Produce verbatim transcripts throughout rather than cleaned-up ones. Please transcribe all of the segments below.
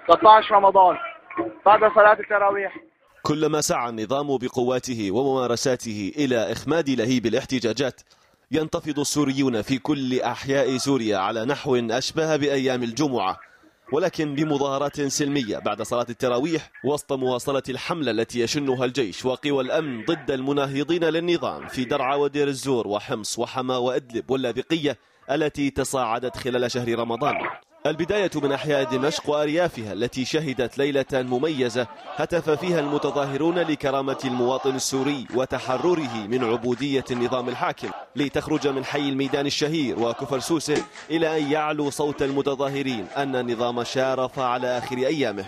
ستة عشر رمضان بعد صلاة التراويح. كلما سعى النظام بقواته وممارساته إلى إخماد لهيب الاحتجاجات، ينتفض السوريون في كل أحياء سوريا على نحو أشبه بأيام الجمعة، ولكن بمظاهرات سلمية بعد صلاة التراويح وسط مواصلة الحملة التي يشنها الجيش وقوى الأمن ضد المناهضين للنظام في درعا ودير الزور وحمص وحما وإدلب واللاذقية التي تصاعدت خلال شهر رمضان. البداية من أحياء دمشق وأريافها التي شهدت ليلة مميزة هتف فيها المتظاهرون لكرامة المواطن السوري وتحرره من عبودية النظام الحاكم، لتخرج من حي الميدان الشهير وكفر سوسة إلى أن يعلو صوت المتظاهرين أن النظام شارف على آخر أيامه.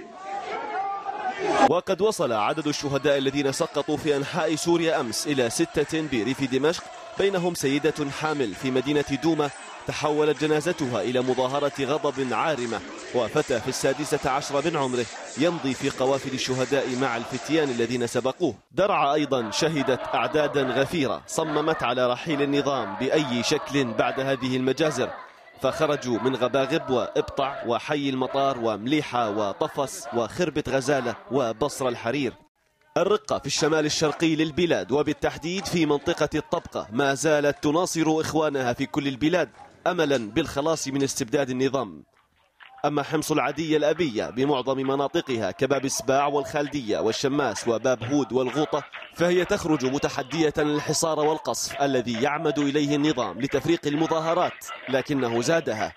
وقد وصل عدد الشهداء الذين سقطوا في أنحاء سوريا أمس إلى ستة بريف دمشق، بينهم سيدة حامل في مدينة دوما تحولت جنازتها إلى مظاهرة غضب عارمة، وفتى في السادسة عشر من عمره يمضي في قوافل الشهداء مع الفتيان الذين سبقوه. درعا أيضا شهدت أعدادا غفيرة صممت على رحيل النظام بأي شكل بعد هذه المجازر، فخرجوا من غباغب وإبطع وحي المطار ومليحة وطفص وخربة غزالة وبصر الحرير. الرقة في الشمال الشرقي للبلاد وبالتحديد في منطقة الطبقة ما زالت تناصر إخوانها في كل البلاد أملا بالخلاص من استبداد النظام. أما حمص العادية الأبية بمعظم مناطقها كباب السباع والخالدية والشماس وباب هود والغوطة فهي تخرج متحدية الحصار والقصف الذي يعمد إليه النظام لتفريق المظاهرات، لكنه زادها.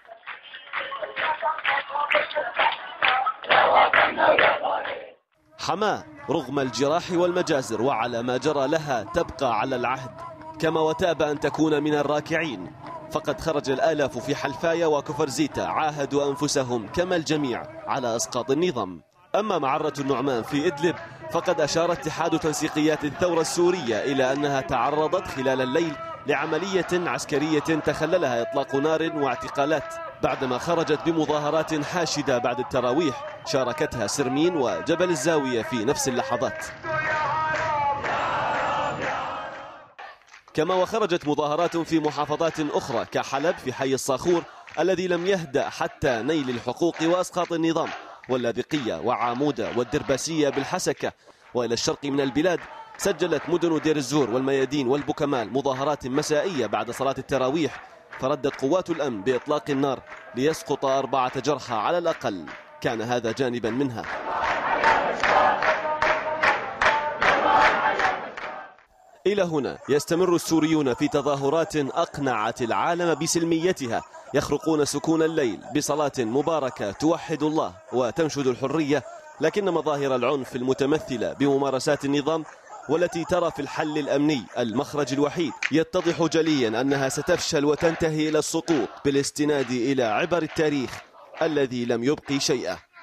حماة رغم الجراح والمجازر وعلى ما جرى لها تبقى على العهد، كما وتأبى أن تكون من الراكعين، فقد خرج الآلاف في حلفايا وكفر زيتا عاهدوا أنفسهم كما الجميع على إسقاط النظام. أما معرة النعمان في إدلب فقد أشار اتحاد تنسيقيات الثورة السورية إلى أنها تعرضت خلال الليل لعملية عسكرية تخللها إطلاق نار واعتقالات بعدما خرجت بمظاهرات حاشدة بعد التراويح شاركتها سرمين وجبل الزاوية في نفس اللحظات. كما وخرجت مظاهرات في محافظات أخرى كحلب في حي الصاخور الذي لم يهدأ حتى نيل الحقوق وأسقاط النظام، واللاذقية وعامودة والدرباسية بالحسكة. وإلى الشرق من البلاد سجلت مدن دير الزور والميادين والبوكمال مظاهرات مسائية بعد صلاة التراويح، فردت قوات الأمن بإطلاق النار ليسقط أربعة جرحى على الأقل. كان هذا جانبا منها. إلى هنا يستمر السوريون في تظاهرات أقنعت العالم بسلميتها، يخرقون سكون الليل بصلاة مباركة توحد الله وتنشد الحرية، لكن مظاهر العنف المتمثلة بممارسات النظام والتي ترى في الحل الأمني المخرج الوحيد يتضح جليا أنها ستفشل وتنتهي إلى السقوط بالاستناد إلى عبر التاريخ الذي لم يبقي شيئا.